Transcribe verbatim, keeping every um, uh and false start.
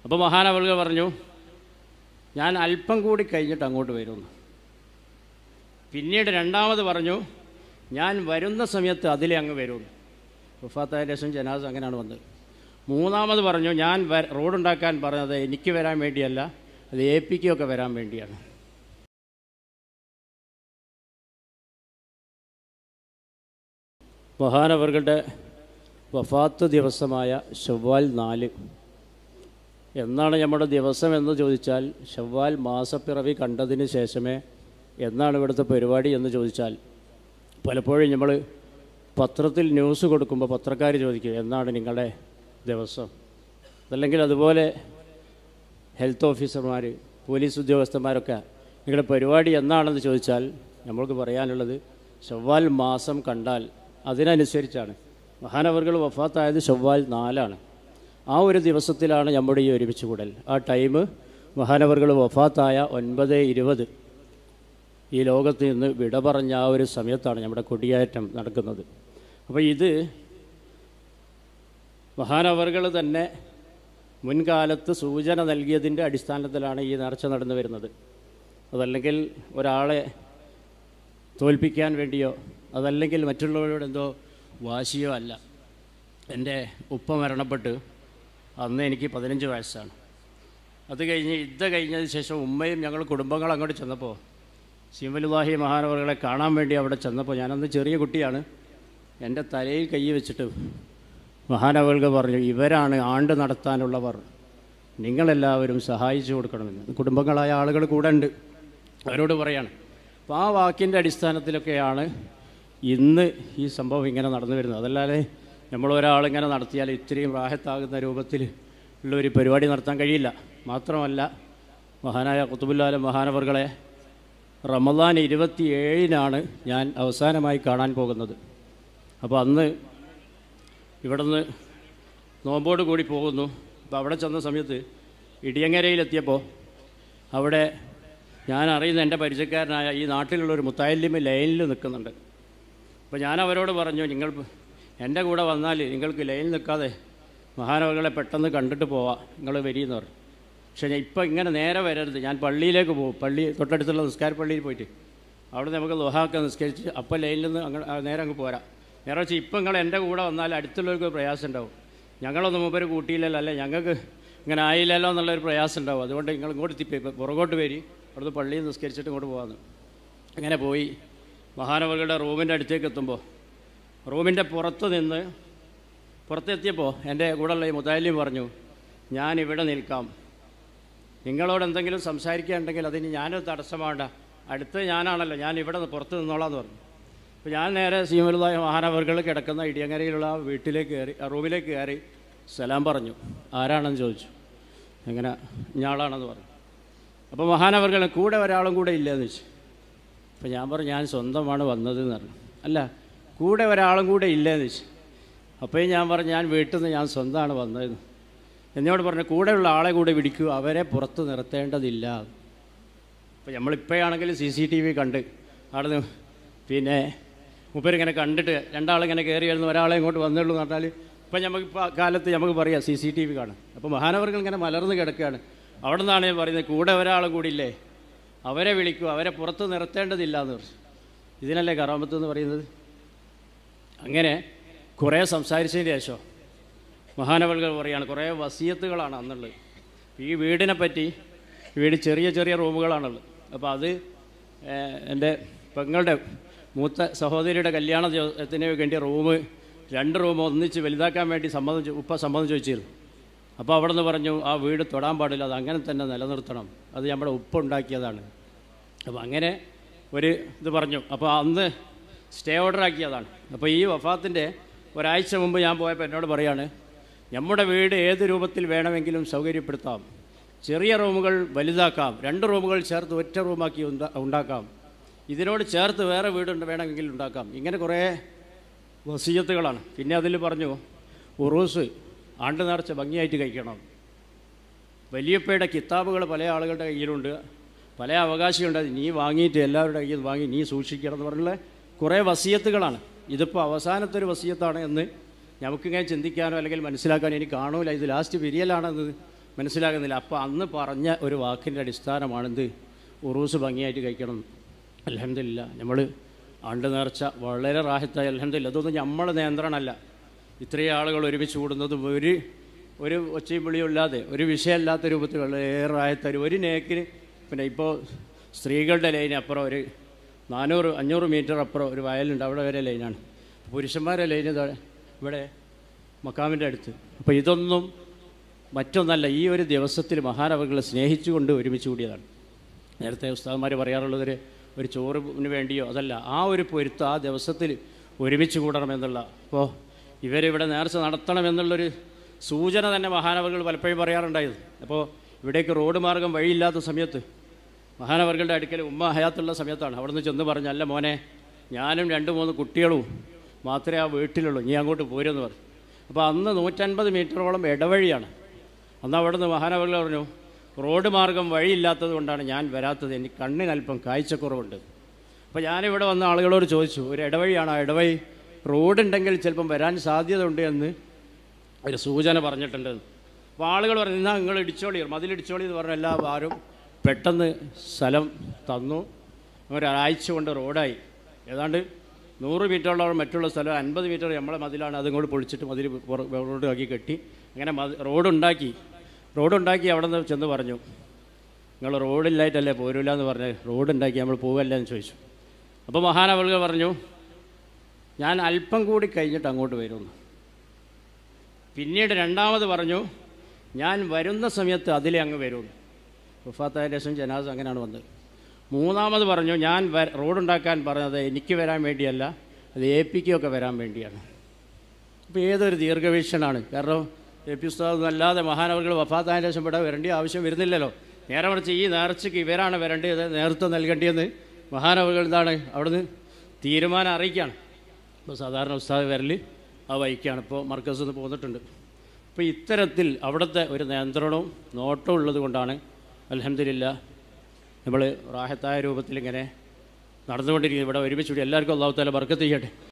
അപ്പോൾ മഹാനവറുകൾ പറഞ്ഞു, ഞാൻ അല്പം കൂടി കഴിഞ്ഞിട്ട് അങ്ങോട്ട് വരുമെന്ന്. പിന്നീട് രണ്ടാമത് പറഞ്ഞു, ഞാൻ വരുന്ന സമയത്ത് അതിലേ അങ്ങ് വരുമെന്ന്. വഫാത്തായ ശേഷം ജനാസ അങ്ങനെയാണ് വന്നത്. മൂന്നാമത് പറഞ്ഞു, ഞാൻ റോഡുണ്ടാക്കാൻ പറഞ്ഞത് എനിക്ക് വരാൻ വേണ്ടിയല്ല, അത് എ പിക്കൊക്കെ വരാൻ വേണ്ടിയാണ്. മഹാനവറുകളുടെ വഫാത്ത് ദിവസമായ ശവ്വാൽ നാല് എന്നാണ് നമ്മുടെ ദിവസം എന്ന് ചോദിച്ചാൽ, ശവ്വാൽ മാസപ്പിറവി കണ്ടതിന് ശേഷമേ എന്നാണ് ഇവിടുത്തെ പരിപാടി എന്ന് ചോദിച്ചാൽ, പലപ്പോഴും നമ്മൾ പത്രത്തിൽ ന്യൂസ് കൊടുക്കുമ്പോൾ പത്രക്കാർ ചോദിക്കും എന്നാണ് നിങ്ങളുടെ ദിവസം. അതല്ലെങ്കിൽ അതുപോലെ ഹെൽത്ത് ഓഫീസർമാർ, പോലീസ് ഉദ്യോഗസ്ഥന്മാരൊക്കെ നിങ്ങളുടെ പരിപാടി എന്നാണെന്ന് ചോദിച്ചാൽ നമ്മൾക്ക് പറയാനുള്ളത് ശവ്വാൽ മാസം കണ്ടാൽ അതിനനുസരിച്ചാണ്. മഹാനവറുകൾ വഫാത്തായത് ശവ്വാൽ നാലാണ്. ആ ഒരു ദിവസത്തിലാണ് നമ്മുടെ ഈ ഒരുമിച്ച് കൂടൽ. ആ ടൈം മഹാനവറുകൾ വഫാത്തായ ഒൻപത് ഇരുപത് ഈ ലോകത്ത് നിന്ന് വിട പറഞ്ഞ ആ ഒരു സമയത്താണ് നമ്മുടെ കൊടിയേറ്റം നടക്കുന്നത്. അപ്പോൾ ഇത് മഹാനവറുകൾ തന്നെ മുൻകാലത്ത് സൂചന നൽകിയതിൻ്റെ അടിസ്ഥാനത്തിലാണ് ഈ നേർച്ച നടന്നു വരുന്നത്. അതല്ലെങ്കിൽ ഒരാളെ തോൽപ്പിക്കാൻ വേണ്ടിയോ അതല്ലെങ്കിൽ മറ്റുള്ളവരോട് എന്തോ വാശിയോ അല്ല. എൻ്റെ ഉപ്പ മരണപ്പെട്ട് അന്ന് എനിക്ക് പതിനഞ്ച് വയസ്സാണ്. അത് കഴിഞ്ഞ് യുദ്ധം കഴിഞ്ഞതിന് ശേഷം ഉമ്മയും ഞങ്ങൾ കുടുംബങ്ങൾ അങ്ങോട്ട് ചെന്നപ്പോൾ ശിവലുല്ലാഹി മഹാനവറുകളെ കാണാൻ വേണ്ടി അവിടെ ചെന്നപ്പോൾ, ഞാനന്ന് ചെറിയ കുട്ടിയാണ്, എൻ്റെ തലയിൽ കൈ വെച്ചിട്ട് മഹാനവറുകൾ പറഞ്ഞു, ഇവരാണ് ആണ്ട് നടത്താനുള്ളവർ, നിങ്ങളെല്ലാവരും സഹായിച്ചു കൊടുക്കണമെന്ന്. കുടുംബങ്ങളായ ആളുകൾ കൂടെ ഉണ്ട്, അവരോട് പറയാണ്. അപ്പോൾ ആ വാക്കിൻ്റെ അടിസ്ഥാനത്തിലൊക്കെയാണ് ഇന്ന് ഈ സംഭവം ഇങ്ങനെ നടന്നു വരുന്നത്. അതല്ലാതെ നമ്മളൊരാളിങ്ങനെ നടത്തിയാൽ ഇത്രയും റാഹത്താകുന്ന രൂപത്തിൽ ഉള്ളൊരു പരിപാടി നടത്താൻ കഴിയില്ല. മാത്രമല്ല മഹാനായ ഖുതുബുൽ മഹാനവറുകളെ റമദാൻ ഇരുപത്തി ഏഴിനാണ് ഞാൻ അവസാനമായി കാണാൻ പോകുന്നത്. അപ്പോൾ അന്ന് ഇവിടെ നിന്ന് നോമ്പോട് കൂടി പോകുന്നു. അപ്പോൾ അവിടെ ചെന്ന സമയത്ത് ഇടിയങ്ങരയിലെത്തിയപ്പോൾ അവിടെ ഞാൻ അറിയുന്ന എൻ്റെ പരിചയക്കാരനായ ഈ നാട്ടിലുള്ളൊരു മുത്താലിമ് ലൈനിൽ നിൽക്കുന്നുണ്ട്. അപ്പോൾ ഞാൻ അവരോട് പറഞ്ഞു, നിങ്ങൾ എൻ്റെ കൂടെ വന്നാൽ നിങ്ങൾക്ക് ലൈനിൽ നിൽക്കാതെ മഹാനവറുകളെ പെട്ടെന്ന് കണ്ടിട്ട് പോവാം, നിങ്ങൾ വരിയെന്ന് പറഞ്ഞു. പക്ഷേ ഞാൻ ഇപ്പം ഇങ്ങനെ നേരെ വരരുത്, ഞാൻ പള്ളിയിലേക്ക് പോകും, പള്ളി തൊട്ടടുത്തുള്ള നിസ്കാര പള്ളിയിൽ പോയിട്ട് അവിടെ നമുക്ക് ദുഹാക്കെ നിസ്കരിച്ച് അപ്പോൾ ലൈനിൽ നിന്ന് അങ്ങ് നേരെ അങ്ങ് പോരാം. നേരെ വെച്ചാൽ ഇപ്പം നിങ്ങൾ എൻ്റെ കൂടെ വന്നാൽ അടുത്തുള്ളവർക്ക് പ്രയാസം ഉണ്ടാവും, ഞങ്ങളൊന്നും മുമ്പ് കൂട്ടിയില്ലല്ലോ, അല്ലേ ഞങ്ങൾക്ക് ഇങ്ങനെ ആയില്ലല്ലോ എന്നുള്ളൊരു പ്രയാസം ഉണ്ടാവും. അതുകൊണ്ട് നിങ്ങൾ ഇങ്ങോട്ട് തിപ്പി പുറകോട്ട് വരി, അവിടുന്ന് പള്ളിയിൽ നിസ്കരിച്ചിട്ട് ഇങ്ങോട്ട് പോകാമെന്ന്. അങ്ങനെ പോയി മഹാനവറുകളുടെ റൂമിൻ്റെ അടുത്തേക്ക് എത്തുമ്പോൾ റൂമിൻ്റെ പുറത്ത് നിന്ന് പുറത്തെത്തിയപ്പോൾ എൻ്റെ കൂടെയുള്ള ഈ മുതാലിം പറഞ്ഞു, ഞാൻ ഇവിടെ നിൽക്കാം, നിങ്ങളോട് എന്തെങ്കിലും സംസാരിക്കാനുണ്ടെങ്കിൽ അതിന് ഞാനൊരു തടസ്സമാണ്ട, അടുത്ത് ഞാനാണല്ലോ, ഞാൻ ഇവിടെ പുറത്ത് നിന്നോളാം എന്ന് പറഞ്ഞു. അപ്പോൾ ഞാൻ നേരെ സീമലുള്ളാഹി മഹാനവറുകൾ കിടക്കുന്ന ഇടിയങ്ങരയിലുള്ള ആ വീട്ടിലേക്ക് കയറി, ആ റൂമിലേക്ക് കയറി സലാം പറഞ്ഞു. ആരാണെന്ന് ചോദിച്ചു. എങ്ങനെ ഇഞ്ഞാളാണെന്ന് പറഞ്ഞു. അപ്പോൾ മഹാനവറുകൾ കൂടെ ഒരാളും കൂടെ ഇല്ലയെന്ന് വെച്ചു. അപ്പോൾ ഞാൻ പറഞ്ഞു, ഞാൻ സ്വന്തമാണ് വന്നതെന്ന് പറഞ്ഞു. അല്ല, കൂടെ ഒരാളും കൂടെ ഇല്ലയെന്ന് വെച്ചു. അപ്പോൾ ഞാൻ പറഞ്ഞു, ഞാൻ വീട്ടിൽ നിന്ന് ഞാൻ സ്വന്തമാണ് വന്നതെന്ന്. എന്നോട് പറഞ്ഞു, കൂടെയുള്ള ആളെ കൂടെ പിടിക്കൂ, അവരെ പുറത്ത് നിർത്തേണ്ടതില്ല. അപ്പോൾ നമ്മളിപ്പോഴാണെങ്കിലും സി സി ടി വി കണ്ട് അവിടെ നിന്ന് പിന്നെ മുപ്പരിങ്ങനെ കണ്ടിട്ട് രണ്ടാളിങ്ങനെ കയറി വരുന്ന ഒരാളെ ഇങ്ങോട്ട് വന്നുള്ളൂ എന്ന് പറഞ്ഞാൽ ഇപ്പം നമുക്കിപ്പോൾ കാലത്ത് നമുക്ക് പറയാം സി സി ടി വി കാണും. അപ്പോൾ മഹാനവറുകൾ ഇങ്ങനെ മലർന്ന് കിടക്കുകയാണ്. അവിടെ നിന്നാണ് ഞാൻ പറയുന്നത്, കൂടെ ഒരാളും കൂടി ഇല്ലേ, അവരെ വിളിക്കൂ, അവരെ പുറത്ത് നിർത്തേണ്ടതില്ല എന്ന് പറഞ്ഞു. ഇതിനല്ലേ കറാമത്ത് എന്ന് പറയുന്നത്. അങ്ങനെ കുറേ സംസാരിച്ചതിന് ശേഷം മഹാനവറുകൾ പറയുകയാണ്, കുറേ വസിയത്തുകളാണ് അന്നുള്ളത്. ഈ വീടിനെ പറ്റി, വീട് ചെറിയ ചെറിയ റൂമുകളാണുള്ളത്. അപ്പോൾ അത് എൻ്റെ പെങ്ങളുടെ മൂത്ത സഹോദരിയുടെ കല്യാണത്തിന് വേണ്ടി റൂം രണ്ട് റൂം ഒന്നിച്ച് വലുതാക്കാൻ വേണ്ടി സമ്മതം ഉപ്പ സമ്മതം ചോദിച്ചിരുന്നു. അപ്പോൾ അവിടെ നിന്ന് പറഞ്ഞു, ആ വീട് തൊടാൻ പാടില്ല, അത് അങ്ങനെ തന്നെ നിലനിർത്തണം, അത് നമ്മുടെ ഉപ്പ ഉണ്ടാക്കിയതാണ്. അപ്പോൾ അങ്ങനെ ഒരു ഇത് പറഞ്ഞു. അപ്പോൾ അന്ന് സ്റ്റേ ഓർഡർ ആക്കിയതാണ്. അപ്പോൾ ഈ വഫാത്തിൻ്റെ ഒരാഴ്ച മുമ്പ് ഞാൻ പോയപ്പോൾ എന്നോട് പറയാണ്, നമ്മുടെ വീട് ഏത് രൂപത്തിൽ വേണമെങ്കിലും സൗകര്യപ്പെടുത്താം, ചെറിയ റൂമുകൾ വലുതാക്കാം, രണ്ട് റൂമുകൾ ചേർത്ത് ഒറ്റ റൂമാക്കി ഉണ്ടാക്കാം, ഇതിനോട് ചേർത്ത് വേറെ വീടുണ്ട് വേണമെങ്കിൽ ഉണ്ടാക്കാം. ഇങ്ങനെ കുറേ വസിയത്തുകളാണ്. പിന്നെ അതിൽ പറഞ്ഞു, ഉറൂസ് ആണ്ട് നേർച്ച ഭംഗിയായിട്ട് കഴിക്കണം. വലിയപ്പയുടെ കിതാബുകൾ പല ആളുകളുടെ കയ്യിലുണ്ട്, പല അവകാശികളുണ്ട്, നീ വാങ്ങിയിട്ട് എല്ലാവരുടെ കയ്യിൽ വാങ്ങി നീ സൂക്ഷിക്കണം എന്ന് പറഞ്ഞുള്ള കുറേ വസിയത്തുകളാണ്. ഇതിപ്പോൾ അവസാനത്തെ ഒരു വസിയത്താണ് എന്ന് നമുക്കിങ്ങനെ ചിന്തിക്കാനോ അല്ലെങ്കിൽ മനസ്സിലാക്കാനോ എനിക്ക് കാണൂല. ഇത് ലാസ്റ്റ് പിരിയലാണെന്ന് മനസ്സിലാകുന്നില്ല. അപ്പോൾ അന്ന് പറഞ്ഞ ഒരു വാക്കിൻ്റെ അടിസ്ഥാനമാണെന്ത് ഉറൂസ് ഭംഗിയായിട്ട് കഴിക്കണം. അൽഹംദുലില്ലാ നമ്മൾ ആണ്ട് നേർച്ച വളരെ റാഹത്തായി അൽഹംദുലില്ലാ. അതൊന്നും നമ്മളെ നിയന്ത്രണമല്ല. ഇത്രയും ആളുകൾ ഒരുമിച്ച് കൂടുന്നതും ഒരു ഒരു ഒച്ചയും വിളിയും ഇല്ലാതെ ഒരു വിഷയമല്ലാത്ത രൂപത്തിൽ വളരെ റാഹത്തായി ഒരു നേക്കിന്. പിന്നെ ഇപ്പോൾ സ്ത്രീകളുടെ ലൈൻ അപ്പുറം ഒരു നാനൂറ് അഞ്ഞൂറ് മീറ്റർ അപ്പുറം ഒരു വയലുണ്ട്, അവിടെ വരെ ലൈനാണ്. പുരുഷന്മാരെ ലൈൻ ഇവിടെ മക്കാമിൻ്റെ അടുത്ത്. അപ്പോൾ ഇതൊന്നും മറ്റൊന്നല്ല, ഈ ഒരു ദിവസത്തിൽ മഹാനവറുകളെ സ്നേഹിച്ചുകൊണ്ട് ഒരുമിച്ച് കൂടിയതാണ്. നേരത്തെ ഉസ്താദന്മാർ പറയാറുള്ളതൊരു ഒരു ചോറിന് വേണ്ടിയോ അതല്ല, ആ ഒരു പൊരുത്തം ആ ദിവസത്തിൽ ഒരുമിച്ച് കൂടണമെന്നുള്ള. അപ്പോൾ ഇവരിവിടെ നേർച്ച നടത്തണമെന്നുള്ളൊരു സൂചന തന്നെ മഹാനവറുകൾ പലപ്പോഴും പറയാറുണ്ടായത്. അപ്പോൾ ഇവിടേക്ക് റോഡ് മാർഗം വഴിയില്ലാത്ത സമയത്ത് മഹാനവറുകളുടെ അടുക്കൽ ഉമ്മ ഹയാത്തുള്ള സമയത്താണ് അവിടെ നിന്ന് ചെന്ന് പറഞ്ഞു, അല്ല മോനെ, ഞാനും രണ്ട് മൂന്ന് കുട്ടികളും മാത്രമേ ആ വീട്ടിലുള്ളൂ, നീ അങ്ങോട്ട് പോരുമെന്ന് പറഞ്ഞു. അപ്പോൾ അന്ന് നൂറ്റൻപത് മീറ്ററോളം ഇടവഴിയാണ്. അന്ന് അവിടെ നിന്ന് മഹാനവറുകൾ പറഞ്ഞു, റോഡ് മാർഗം വഴിയില്ലാത്തത് കൊണ്ടാണ് ഞാൻ വരാത്തത്, എനിക്ക് കണ്ണിനല്പം കാഴ്ചക്കുറവുണ്ട്. അപ്പോൾ ഞാനിവിടെ വന്ന ആളുകളോട് ചോദിച്ചു, ഒരു ഇടവഴിയാണ്, ആ ഇടവഴി റോഡുണ്ടെങ്കിൽ ചിലപ്പം വരാൻ സാധ്യത ഉണ്ട് എന്ന് ഒരു സൂചന പറഞ്ഞിട്ടുണ്ട്. അപ്പോൾ ആളുകൾ പറഞ്ഞു, എന്നാൽ നിങ്ങൾ ഇടിച്ചോളി, മതിലിടിച്ചോളി എന്ന് പറഞ്ഞ എല്ലാ ആരും പെട്ടെന്ന് സ്ഥലം തന്നു. ഒരാഴ്ച കൊണ്ട് റോഡായി. ഏതാണ്ട് നൂറ് മീറ്ററോളം മറ്റുള്ള സ്ഥലം അൻപത് മീറ്റർ നമ്മളെ മതിലാണ്, അതുകൊണ്ട് പൊളിച്ചിട്ട് മതിൽ റോഡ് ആക്കി കെട്ടി അങ്ങനെ മതി റോഡുണ്ടാക്കി റോഡുണ്ടാക്കി അവിടെ നിന്ന് ചെന്ന് പറഞ്ഞു, നിങ്ങൾ റോഡില്ലായിട്ടല്ലേ പോരൂല എന്ന് പറഞ്ഞ് റോഡുണ്ടാക്കി നമ്മൾ പോകല്ല എന്ന് ചോദിച്ചു. അപ്പോൾ മഹാനവറുകൾ പറഞ്ഞു, ഞാൻ അല്പം കൂടി കഴിഞ്ഞിട്ട് അങ്ങോട്ട് വരുമെന്ന്. പിന്നീട് രണ്ടാമത് പറഞ്ഞു, ഞാൻ വരുന്ന സമയത്ത് അതിലേ അങ്ങ് വരുമെന്ന്. വഫാത്തായ ശേഷം ജനാസ അങ്ങനെയാണ് വന്നത്. മൂന്നാമത് പറഞ്ഞു, ഞാൻ വ റോഡുണ്ടാക്കാൻ പറഞ്ഞത് എനിക്ക് വരാൻ വേണ്ടിയല്ല, അത് എ പിക്കൊക്കെ വരാൻ വേണ്ടിയാണ്. അപ്പോൾ ഏതൊരു ദീർഘവീക്ഷണമാണ്. കാരണം എ പി ഉസ്താദ് അല്ലാതെ മഹാനവറുകൾ വഫാത്തായ ശേഷം ഇവിടെ വരേണ്ട ആവശ്യം വരുന്നില്ലല്ലോ. നേരെ മറിച്ച് ഈ നേർച്ചയ്ക്ക് ഇവരാണ് വരേണ്ടത്, നേതൃത്വം നൽകേണ്ടതെന്ന് മഹാനവറുകൾ എന്താണ് അവിടുന്ന് തീരുമാനം അറിയിക്കുകയാണ്. ഇപ്പോൾ സാധാരണ ഉസ്താദ് വരൽ ആ വൈക്കാണ്. ഇപ്പോൾ മർക്കസിൽ നിന്ന് പോന്നിട്ടുണ്ട്. അപ്പോൾ ഇത്തരത്തിൽ അവിടുത്തെ ഒരു നിയന്ത്രണവും നോട്ടവും ഉള്ളത് കൊണ്ടാണ് അൽഹംദുലില്ലാ നമ്മൾ റാഹത്തായ രൂപത്തിൽ ഇങ്ങനെ നടന്നുകൊണ്ടിരിക്കുന്നത്. ഇവിടെ ഒരുമിച്ച് കൂടി എല്ലാവർക്കും അല്ലാഹു തആല ബർക്കത്ത് ചെയ്യട്ടെ.